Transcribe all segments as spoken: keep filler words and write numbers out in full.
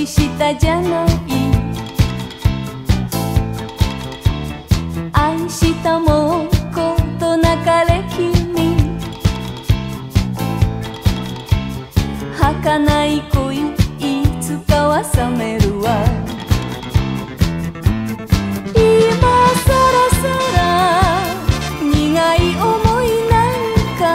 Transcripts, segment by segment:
年下じゃない。愛したもんことなかれ君、儚い恋いつかは冷めるわ。今さらさら苦い思いなんか、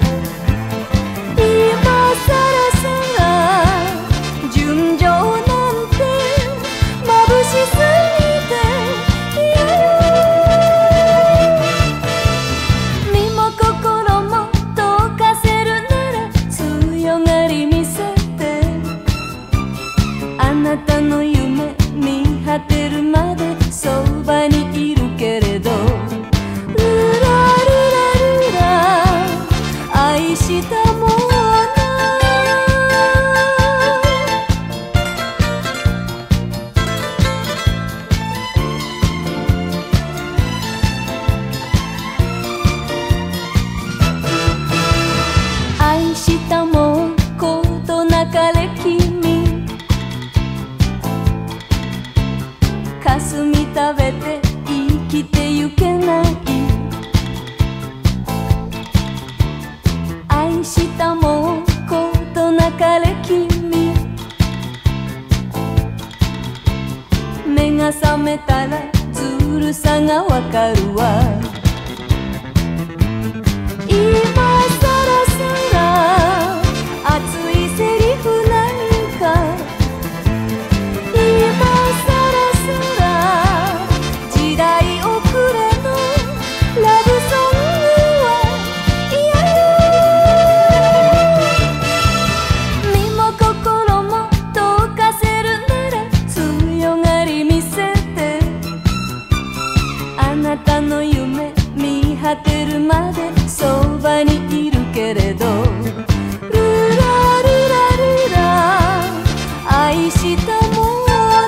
今さらさら純情なんて眩しすぎて嫌よ。身も心も溶かせるなら強がり見せて、あなたの夢見果てるまでそばにいるけれど、ルラルラルラ愛したもの。愛したもんことなかれ君、霞食べて生きてゆけない。愛したもんことなかれ君、目が覚めたらずるさがわかるわ。今さらさら熱いセリフなんか、今さらさら時代遅れのラブソングは嫌よ。身も心も溶かせるなら強がり見せて、あなたの夢見果てるまでそばにいるけれど、ルラルラルラ愛したもの。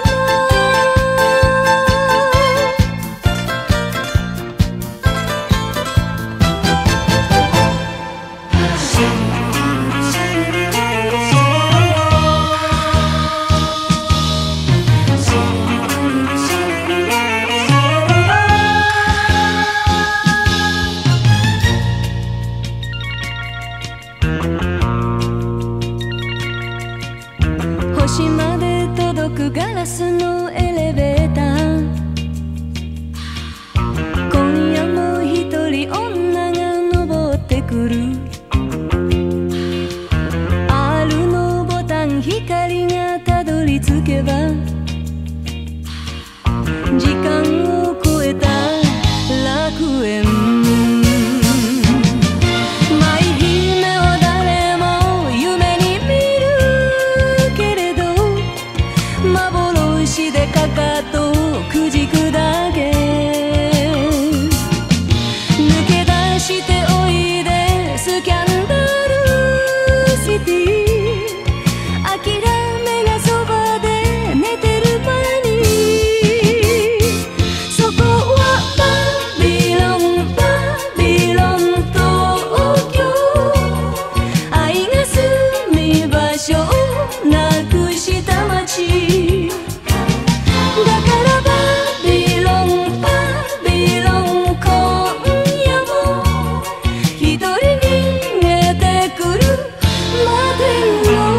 星まで届くガラスのエレベーター、今夜も一人女が登ってくる。 R のボタン光がたどり着けば、時間を超えた楽園。幻でかかとくじくだけ、抜け出しておいでスキャンダルシティ。諦めがそばで寝てる間に、そこはバビロンバビロン東京。愛が住み場所をなくした街だからバビロンバビロン、今夜も一人逃げてくるまでよ。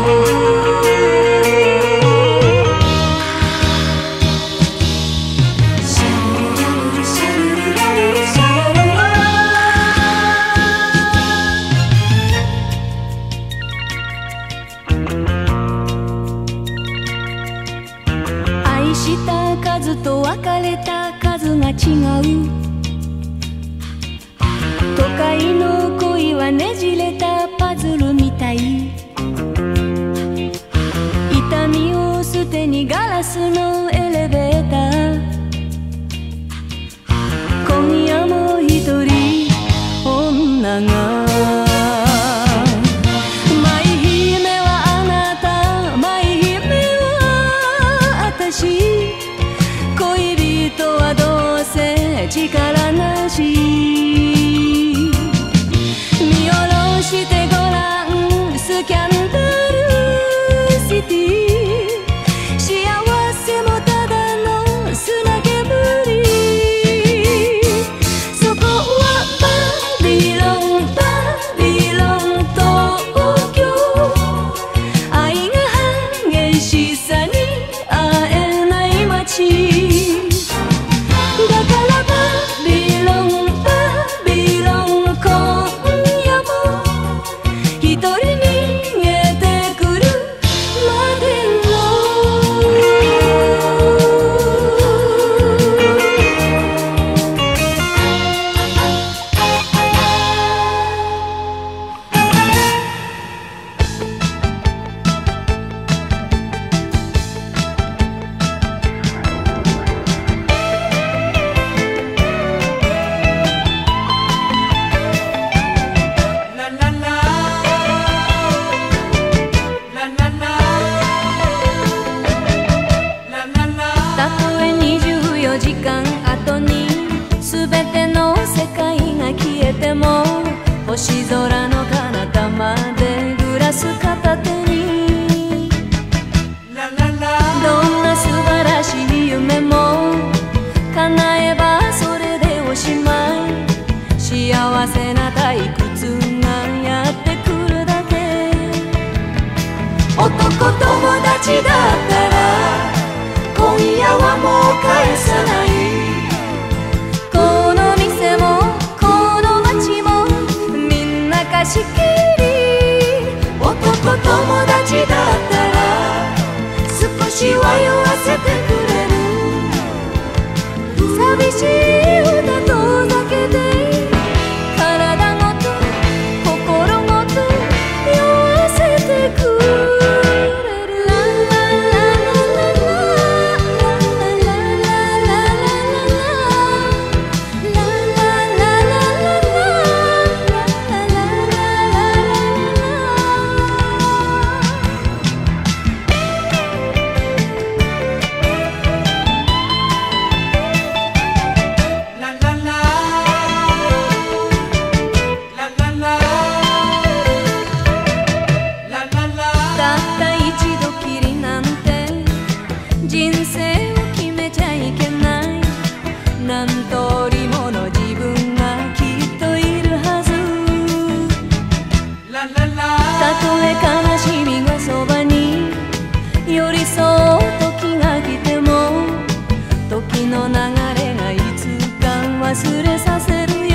シャルルシャルルラルルシャルル愛した数と別れた数が違う。都会の恋はねじれたパズルみたい。痛みを捨てにガラスのエレベーター。今夜も一人女が、舞姫はあなた、舞姫は私。恋人はどうせ力なし。見下ろしてごらんスキャンダルシティ。 じかん後に全ての世界が消えても星空の彼方までグラス片手にどんな素晴らしい夢も叶えばそれでおしまい幸せな退屈がやってくるだけ男友達だったら今夜はもう返さないこの店もこの街もみんな貸し切り男友達だったら少しは酔わせてくれる寂しい歌と酒で体ごと心ごと酔わせてくれるラララララ忘れさせるよ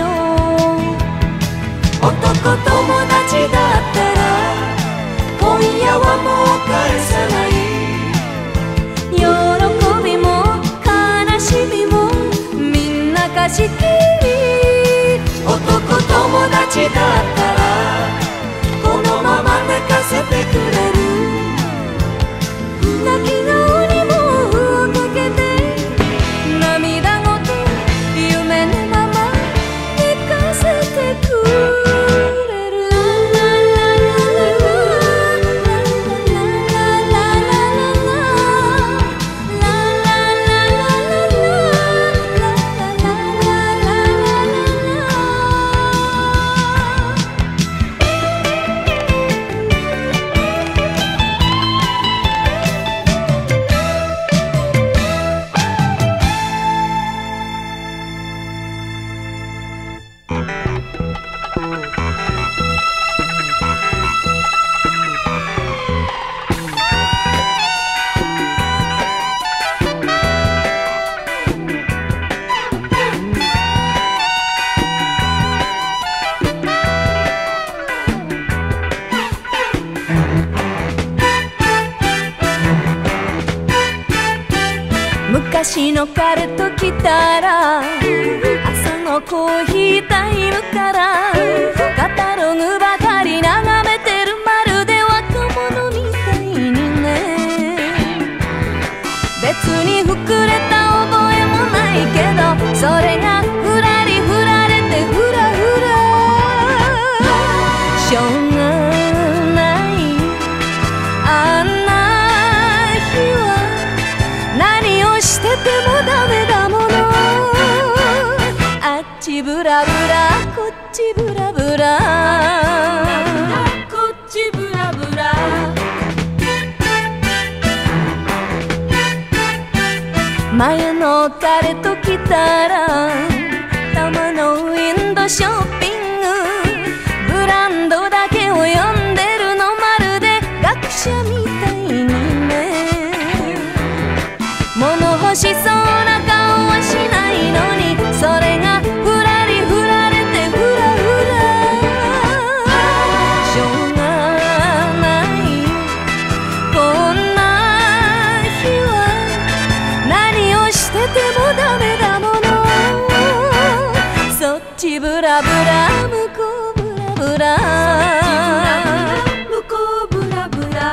男友達だったら今夜はもう返さない喜びも悲しみもみんな貸し切り男友達だったらこのまま寝かせてくれる泣き顔にもをかけて涙ごと夢のまま寝かせてくれる昔の彼と来たら朝のコーヒータイムからカタログばかり眺めてるまるで若者みたいにね別に膨れた覚えもないけどそれがふらりふられてふらふらしょうがないあんな日は何をしててもダメだものあっちブラブラこっちブラブラこっちブラブラ前の彼と来たらたまのウィンドショッピングブランドだけを読んでるのまるで学者みたいにね物欲しそうな顔はしないのにそれがふらりふられてふらふらしょうがないこんな日は何をしててもダメだものそっちブラブラ向こうブラブラ向こうブラブラ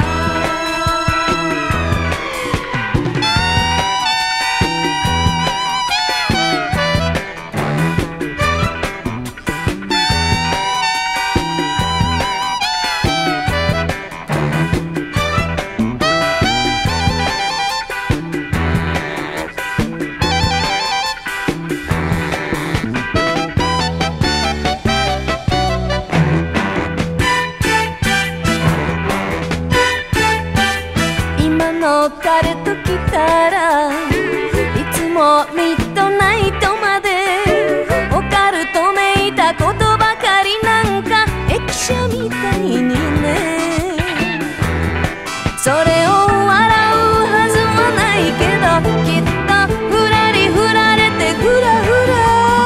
たらいつもミッドナイトまでオカルトめいたことばかり、なんか駅舎みたいにね。それを笑うはずはないけど、きっとふらりふられてふらふら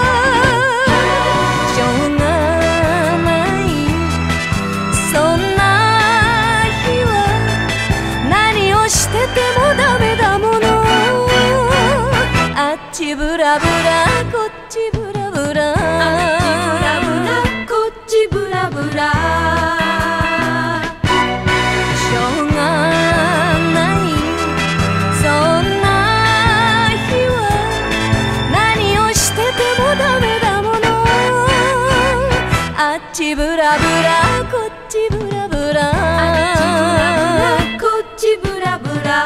しょうがない。そんな日は何をしててもダメだもの。あっちブラブラこっちブラブラ、こっちブラブラ、しょうがない。そんな日は何をしててもダメだもの。あっちブラブラこっちブラブラ、こっちブラブラ。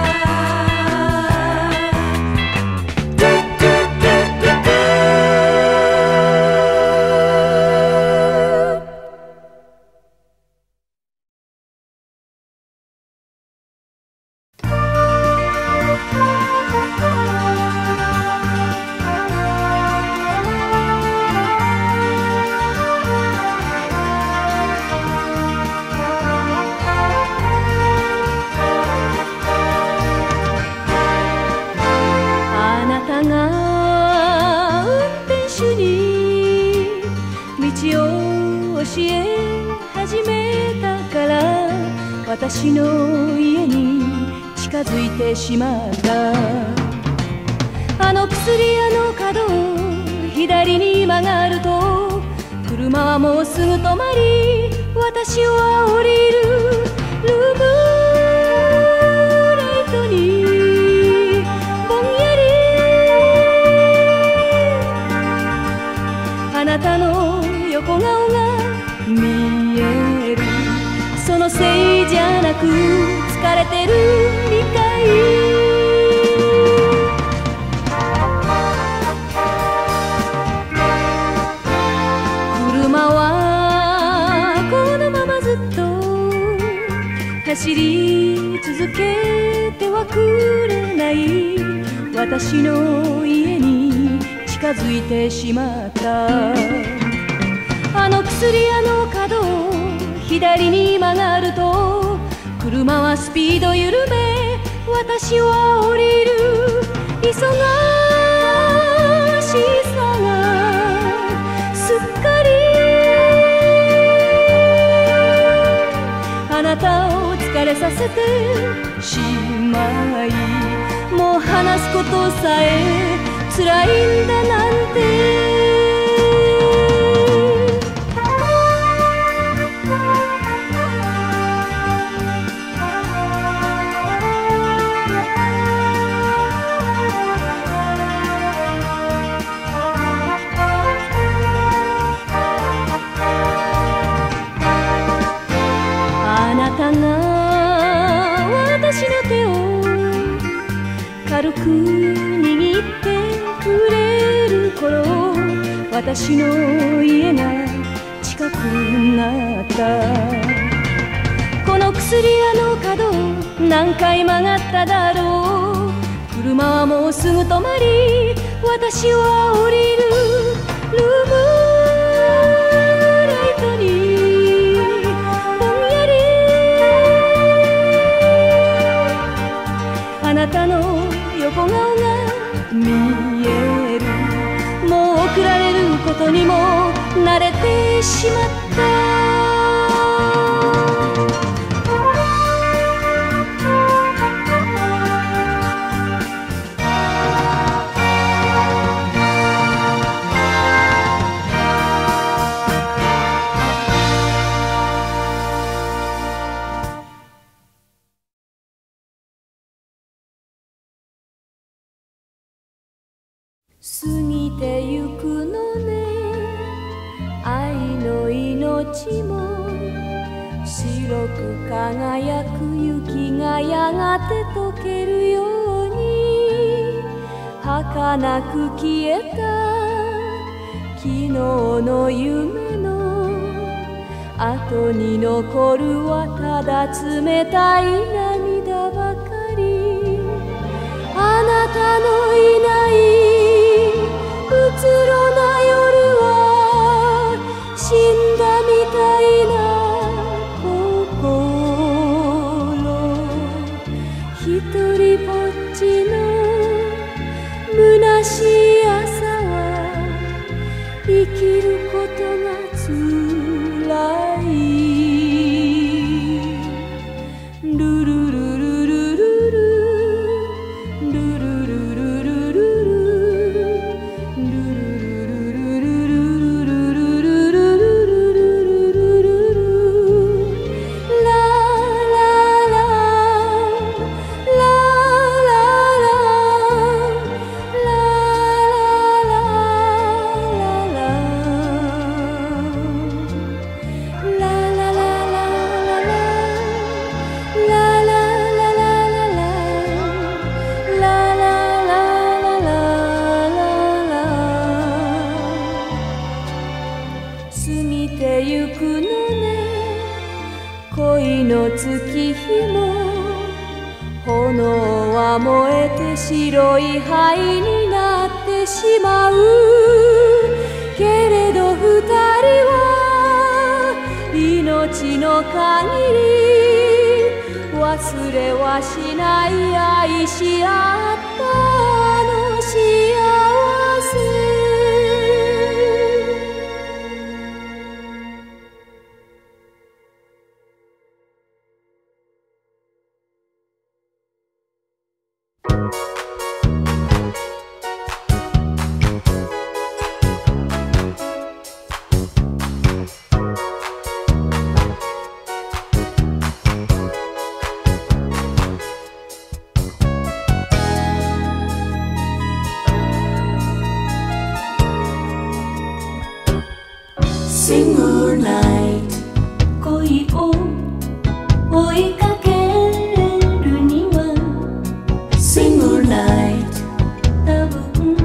私の家に近づいてしまった。あの薬屋の角を左に曲がると、車はもうすぐ止まり、私は降りる。ルームライトにぼんやりあなたの横顔が見える。そのせいじゃなく疲れてるみたい。車はこのままずっと走り続けてはくれない。私の家に近づいてしまった。あの薬屋の角を左に曲がると、車はスピード緩め、私は降りる。忙しさがすっかりあなたを疲れさせてしまい、もう話すことさえ辛いんだなんて。軽く握ってくれる頃、私の家が近くなった。この薬屋の角何回曲がっただろう。車はもうすぐ止まり、私は降りる。ルームライトにぼんやりあなたの横顔が見える。もう送られることにも慣れてしまった。過ぎてゆくのね、愛の命も。白く輝く雪がやがて溶けるように、儚く消えた昨日の夢の後に残るはただ冷たい涙ばかり。 なたのいないうつろな夜は死んだみたいな心、ひとりぼっちの虚しい朝は生きることがつらい。ルルルルルルルルルルルルルゆくのね、恋の月日も炎は燃えて白い灰になってしまうけれど二人は命の限り忘れはしない愛し合ったあの幸せ。Single night 恋を追いかけるには Single night 多分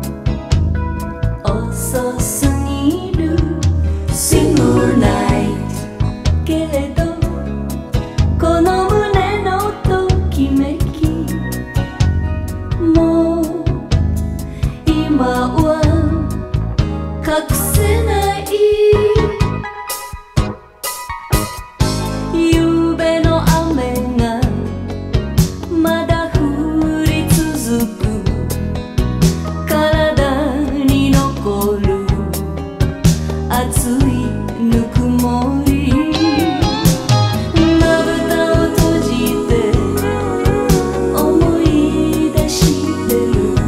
遅すぎる Single night けれどこの胸のときめきもう今は隠せない夕べの雨がまだ降り続く体に残る熱いぬくもりまぶたを閉じて思い出して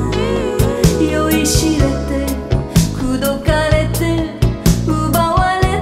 る酔いしれて口説かれて奪われ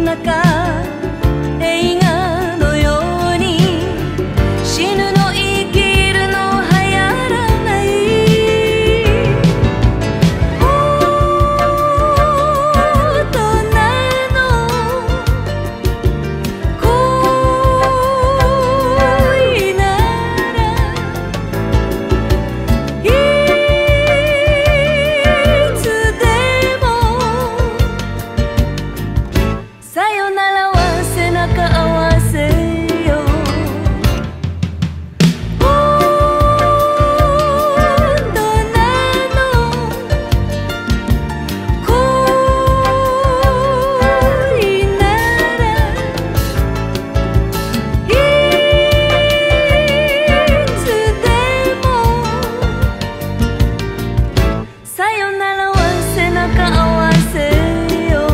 中映画のように死ぬの生きるの流行らない大人の恋ならいつでもさよならは背中合わせよ大人の恋ならいつでもさよならは背中合わせよ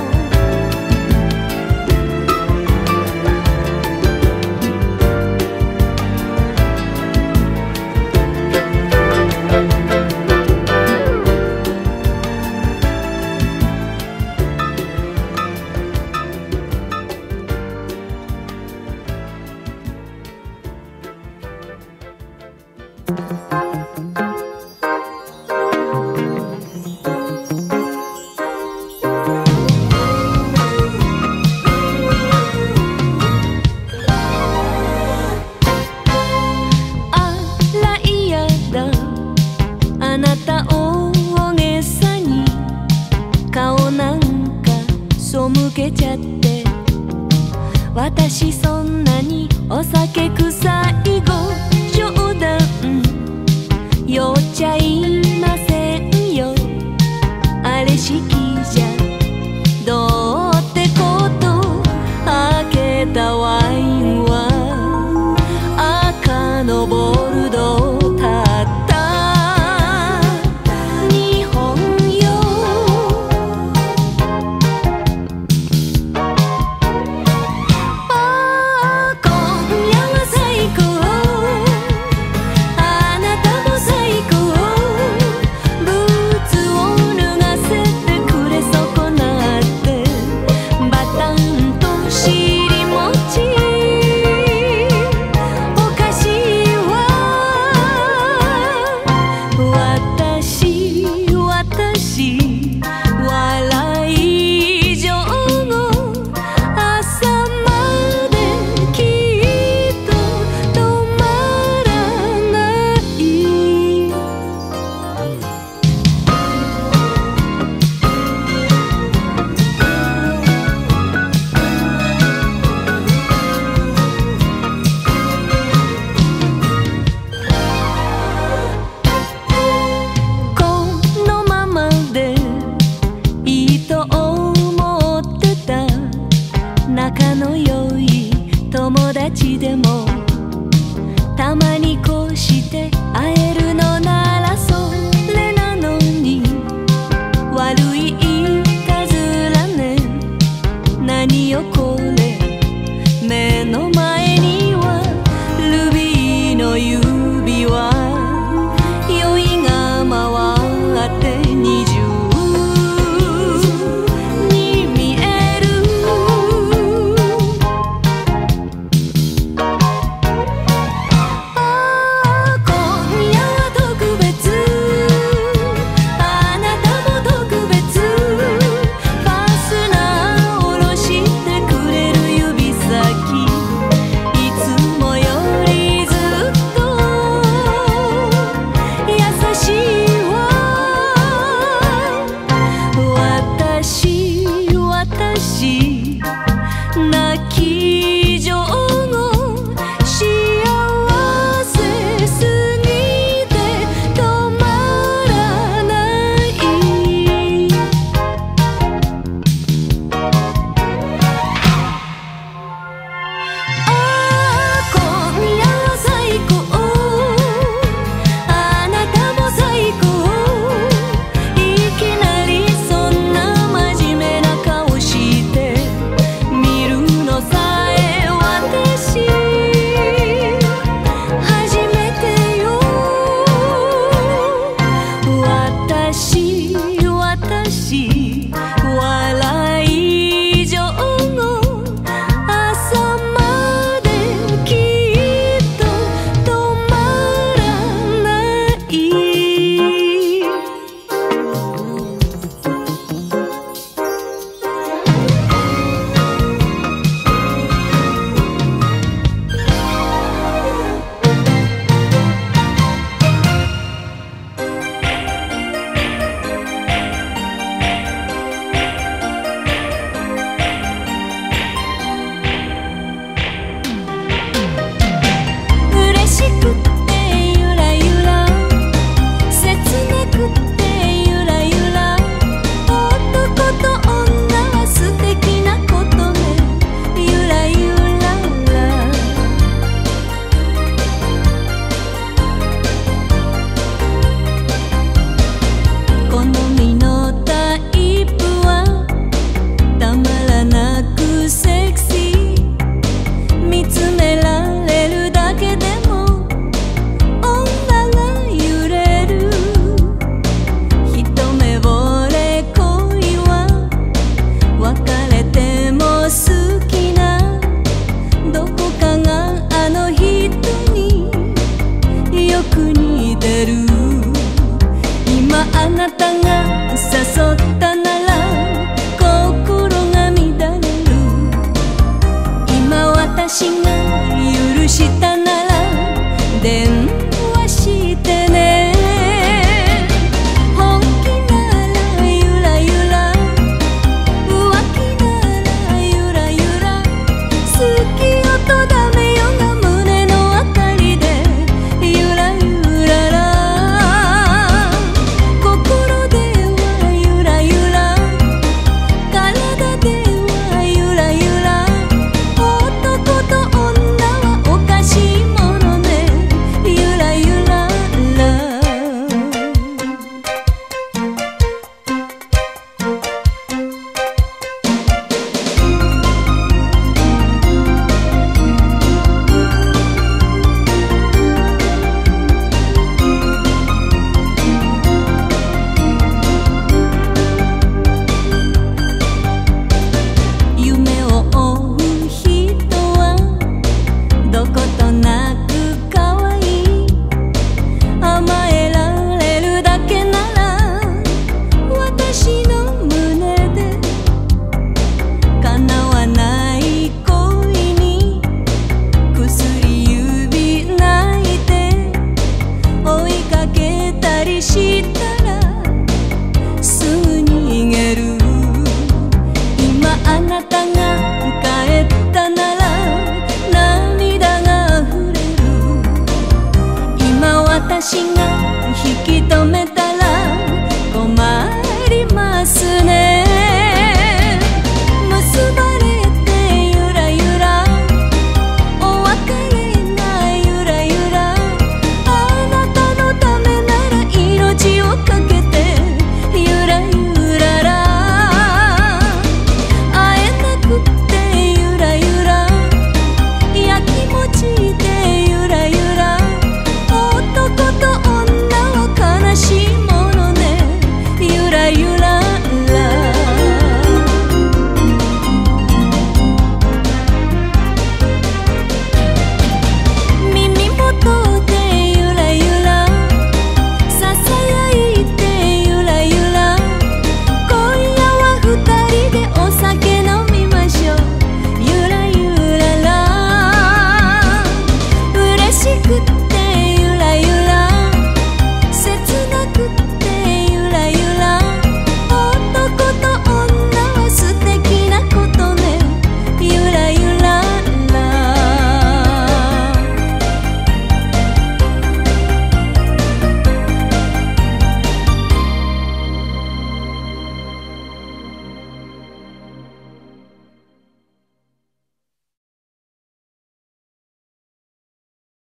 あら嫌だあなた大げさに顔なんか背けちゃって私そんなにお酒く